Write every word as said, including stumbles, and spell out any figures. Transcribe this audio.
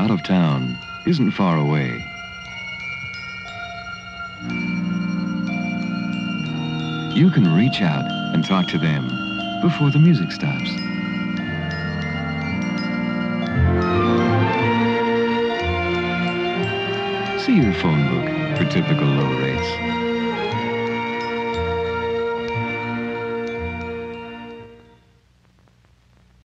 out of town isn't far away. You can reach out and talk to them before the music stops. See your phone book for typical low rates.